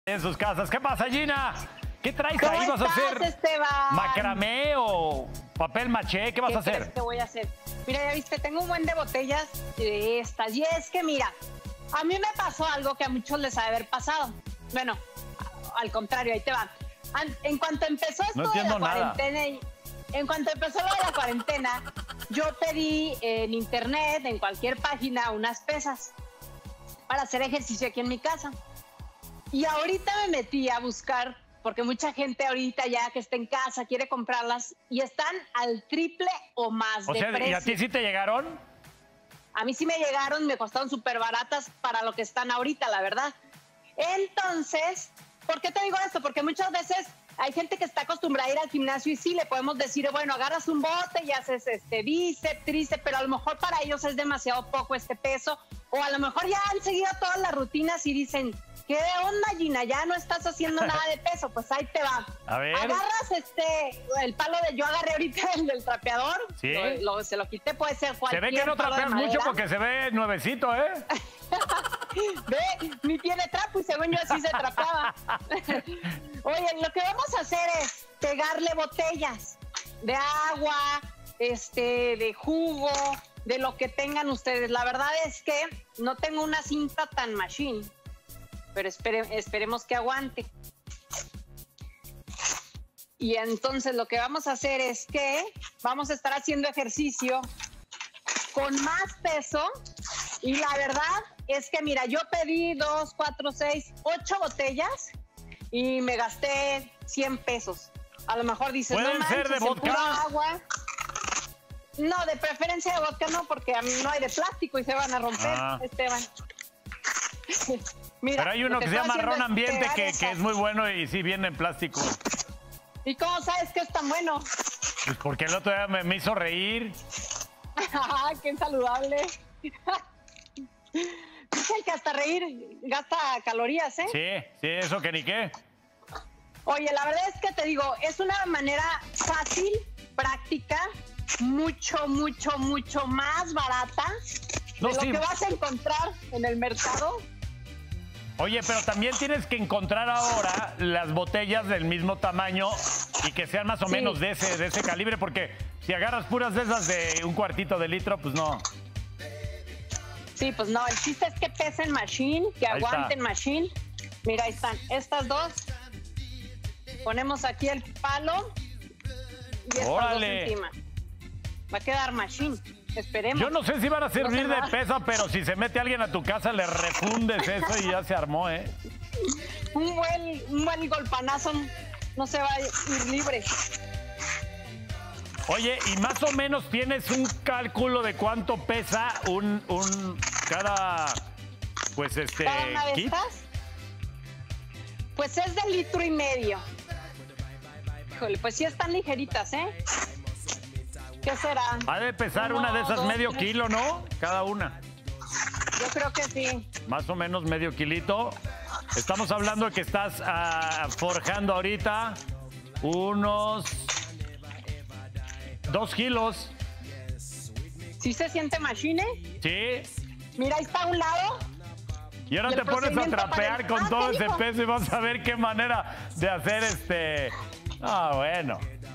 en sus casas. ¿Qué pasa, Gina? ¿Qué traes ¿Cómo ahí? ¿Vas a estás, hacer Esteban? macramé o papel maché? ¿Qué vas a ¿Qué crees hacer? que voy a hacer? Mira, ya viste, tengo un buen de botellas de estas. Y es que, mira, a mí me pasó algo que a muchos les ha de haber pasado. Bueno, al contrario, ahí te va. En cuanto empezó esto de la cuarentena, en cuanto empezó lo de la cuarentena, yo pedí en internet, en cualquier página, unas pesas para hacer ejercicio aquí en mi casa. Y ahorita me metí a buscar, porque mucha gente ahorita ya que está en casa quiere comprarlas y están al triple o más de precio. ¿Y a ti sí te llegaron? A mí sí me llegaron, me costaron súper baratas para lo que están ahorita, la verdad. Entonces, ¿por qué te digo esto? Porque muchas veces hay gente que está acostumbrada a ir al gimnasio y sí le podemos decir, bueno, agarras un bote y haces bíceps, tríceps, pero a lo mejor para ellos es demasiado poco este peso, o a lo mejor ya han seguido todas las rutinas y dicen, ¿qué onda, Gina? Ya no estás haciendo nada de peso. Pues ahí te va. A ver. Agarras el palo de... Yo agarré ahorita el del trapeador. Sí. Se lo quité, puede ser cualquier. Se ve que no trapeas mucho porque se ve nuevecito, ¿eh? Ve, ni tiene trapo y según yo así se trapeaba. Oye, lo que vamos a hacer es pegarle botellas de agua, de jugo, de lo que tengan ustedes. La verdad es que no tengo una cinta tan machine, pero esperemos que aguante. Y entonces lo que vamos a hacer es que vamos a estar haciendo ejercicio con más peso. Y la verdad es que, mira, yo pedí 2, 4, 6, 8 botellas y me gasté 100 pesos. A lo mejor dices, ¿pueden no ser de manches, vodka? Agua. No, de preferencia de vodka no, porque a mí no hay de plástico y se van a romper, Esteban. Mira, pero hay uno que se llama Ron Ambiente que es muy bueno y sí viene en plástico. ¿Y cómo sabes que es tan bueno? Pues porque el otro día me hizo reír. ¡Qué saludable! Dicen que hasta reír gasta calorías, ¿eh? Sí, eso que ni qué. Oye, la verdad es que te digo, es una manera fácil, práctica, mucho más barata de lo que vas a encontrar en el mercado. Oye, pero también tienes que encontrar ahora las botellas del mismo tamaño y que sean más o menos de ese calibre, porque si agarras puras de esas de un cuartito de litro, pues no. Sí, pues no, el chiste es que pesen machine, que aguanten machine. Mira, ahí están estas dos. Ponemos aquí el palo y estas dos encima. Va a quedar machine. Esperemos. Yo no sé si van a servir de pesa, pero si se mete alguien a tu casa, le refundes eso y ya se armó, ¿eh? Un buen golpanazo no se va a ir libre. Oye, y más o menos tienes un cálculo de cuánto pesa cada ¿Cada una de kit? estas? Pues es de 1,5 litros. Híjole, pues sí están ligeritas, ¿eh? ¿Qué será? Ha de pesar una de esas medio kilo, ¿no? Cada una. Yo creo que sí. Más o menos medio kilito. Estamos hablando de que estás forjando ahorita unos 2 kilos. ¿Sí se siente machine? Sí. Mira, ahí está a un lado. Y ahora te pones a trapear con todo ese peso y vas a ver qué manera de hacer bueno.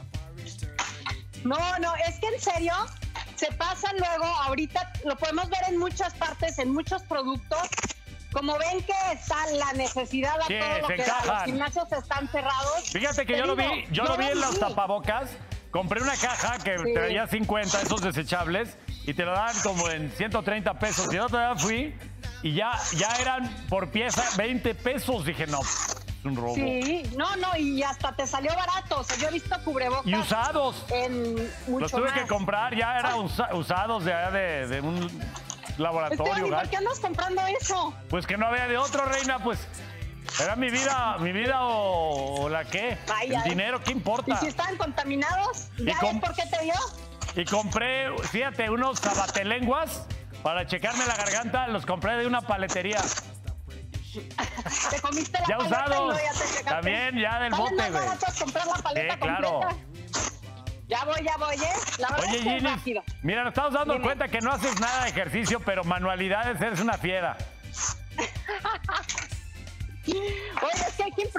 No, es que en serio, se pasan luego, ahorita lo podemos ver en muchas partes, en muchos productos. Como ven que está la necesidad a todo lo que da, los gimnasios están cerrados. Fíjate que yo lo vi en los tapabocas. Compré una caja que traía 50, esos desechables, y te lo daban como en 130 pesos. Y el otro día fui y ya eran por pieza 20 pesos. Dije, no, es un robo. Sí, no, y hasta te salió barato. O sea, yo he visto cubrebocas. Y usados. Los tuve que comprar, ya eran usados de un laboratorio. ¿Y por qué andas comprando eso? Pues que no había de otro, reina, pues. Era mi vida o la qué. Vaya, el dinero, ¿qué importa? ¿Y si estaban contaminados? ¿Ya ves por qué te dio? Y compré, fíjate, unos sabatelenguas para checarme la garganta. Los compré de una paletería. ¿Te comiste la ya paleta usados. Y ya te checaste? También, ya del bote, güey. ¿Más barato comprar la paleta claro. completa? Ya voy, La verdad Oye, es que Ginny, es rápido. mira, nos estamos dando cuenta que no haces nada de ejercicio, pero manualidades eres una fiera. Oye, es que hay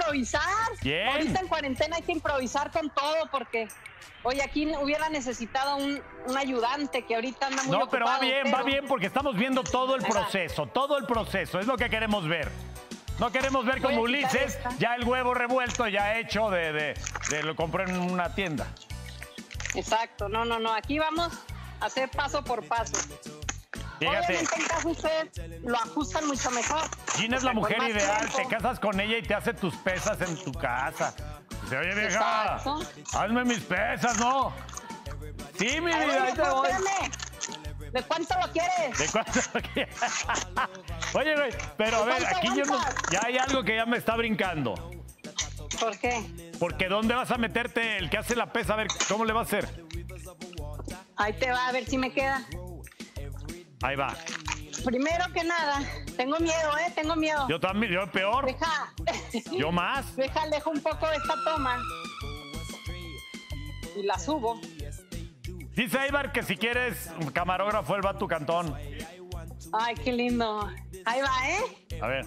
improvisar. Bien. Ahorita en cuarentena hay que improvisar con todo porque, oye, aquí hubiera necesitado un ayudante que ahorita anda muy No, ocupado. pero va bien, porque estamos viendo todo el proceso, es lo que queremos ver. No queremos ver como Voy a quitar Ulises, esta. ya el huevo revuelto, ya hecho, de lo compró en una tienda. Exacto, no, aquí vamos a hacer paso por paso. Fíjate, Obviamente en casa ustedes lo ajustan mucho mejor. Gina es la Con mujer más ideal, tiempo. te casas con ella y te hace tus pesas en tu casa. Dice, oye vieja, Exacto. hazme mis pesas, ¿no? Sí, mi Ay, vida, ahí te pero voy. espérame. ¿De cuánto lo quieres? ¿De cuánto? Oye, güey, pero a ver, ¿Cuánto aquí aguantas? ya hay algo que ya me está brincando. ¿Por qué? Porque ¿dónde vas a meterte el que hace la pesa? A ver, ¿cómo le va a hacer? Ahí te va a ver si me queda. Ahí va. Primero que nada, tengo miedo, tengo miedo. Yo también, yo peor. Deja. Yo más. Dejo un poco esta toma. Y la subo. Dice Aibar que si quieres un camarógrafo, él va a tu cantón. Ay, qué lindo. Ahí va, A ver.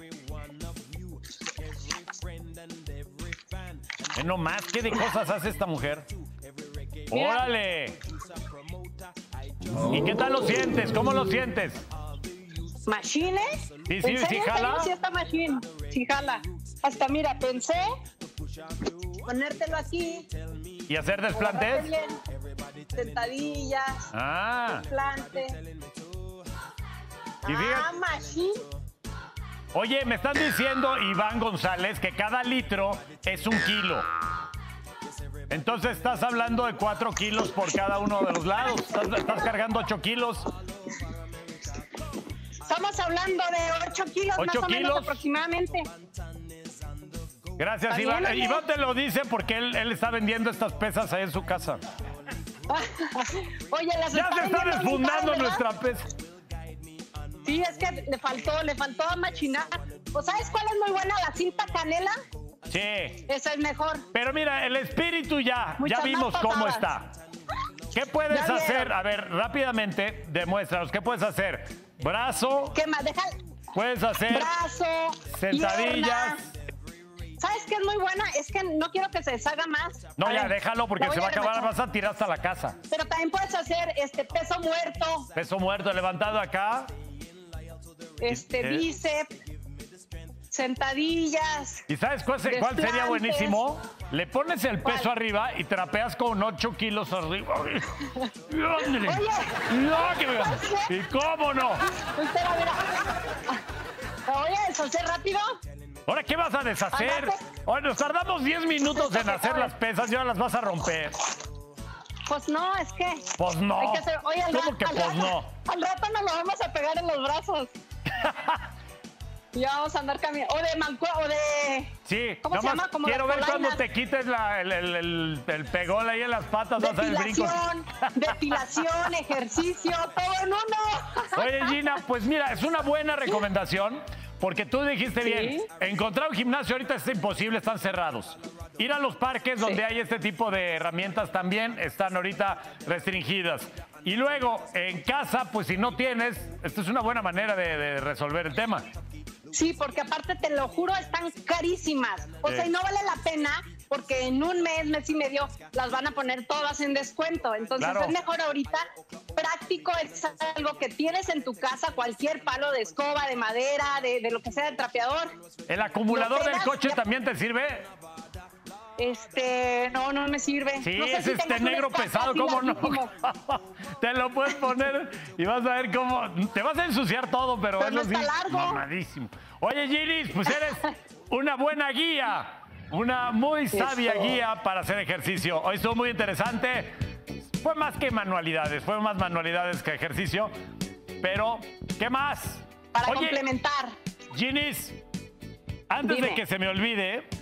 No más, ¿qué de cosas hace esta mujer? Mira. ¡Órale! ¿Y qué tal lo sientes? ¿Cómo lo sientes? ¿Machine? Sí, ¿En sí, serio? sí, ¿En jala. serio? Sí, está machine. Sí, jala. Hasta mira, pensé ponértelo aquí. ¿Y hacer agarrarte desplantes? bien, sentadillas, Ah, desplante. Y fíjate- Ah, machine. oye, me están diciendo, Iván González, que cada litro es 1 kilo. Entonces estás hablando de 4 kilos por cada uno de los lados. Estás cargando 8 kilos. Estamos hablando de 8 kilos, 8 más o menos kilos. aproximadamente. Gracias, Está Iván. bien, oye. Iván te lo dice porque él está vendiendo estas pesas ahí en su casa. Oye, las Ya se está vendiendo bien desfundando caras, ¿verdad? nuestra pesa. Sí, es que le faltó machinar. ¿O sabes cuál es muy buena? La cinta canela. Sí. Esa es mejor. Pero mira, el espíritu ya Muchas vimos más cómo pasadas. está. ¿Qué puedes Ya vieron. hacer? A ver, rápidamente, demuéstranos. ¿Qué puedes hacer? Brazo, ¿Qué más? Deja puedes hacer brazo, sentadillas. pierna. ¿Sabes qué es muy buena? Es que no quiero que se deshaga más. No, A ya ver, déjalo porque la voy se va a acabar, remachar. vas a tirar hasta la casa. Pero también puedes hacer peso muerto, Peso muerto levantado acá. bíceps, sentadillas. ¿Y sabes cuál sería Desplantes. buenísimo? Le pones el peso ¿Cuál? arriba y trapeas con 8 kilos arriba. Ándale. No, que me- ¿Y cómo no? Espera, mira. ¿Te voy a deshacer rápido? ¿Ahora qué vas a deshacer? Andate. Oye, nos tardamos 10 minutos en hacer las pesas y ahora las vas a romper. Pues no, es que... Pues no. Hay que hacer... Oye, ¿Cómo que pues no? Al rato nos lo vamos a pegar en los brazos. Y ya vamos a andar caminando. O de o de... Sí, ¿Cómo se nomás llama? Como quiero las ver cuando polainas. te quites el pegol ahí en las patas, vas a ver brinco. Depilación, ejercicio, todo en uno. Oye, Gina, pues mira, es una buena recomendación porque tú dijiste bien, encontrar un gimnasio ahorita es imposible, están cerrados. Ir a los parques donde hay este tipo de herramientas también están ahorita restringidas. Y luego, en casa, pues si no tienes, esta es una buena manera de resolver el tema. Sí, porque aparte te lo juro, están carísimas. O sea, y no vale la pena porque en un mes y medio las van a poner todas en descuento. Entonces Claro. es mejor ahorita. Práctico es algo que tienes en tu casa, cualquier palo de escoba, de madera, de lo que sea, de trapeador. ¿El acumulador Lo del pegas coche y- también te sirve? No me sirve. Sí, No sé es si este tengas un negro espacio pesado, así ¿cómo no? larguísimo. Te lo puedes poner y vas a ver cómo... Te vas a ensuciar todo, pero Pero no eso sí, está largo. mamadísimo. Oye, Ginis, pues eres una buena guía, una muy sabia Eso. guía para hacer ejercicio. Hoy estuvo muy interesante. Fue más que manualidades, fue más manualidades que ejercicio. Pero, ¿qué más? Para Oye, complementar. Ginis, antes de Dime. que se me olvide,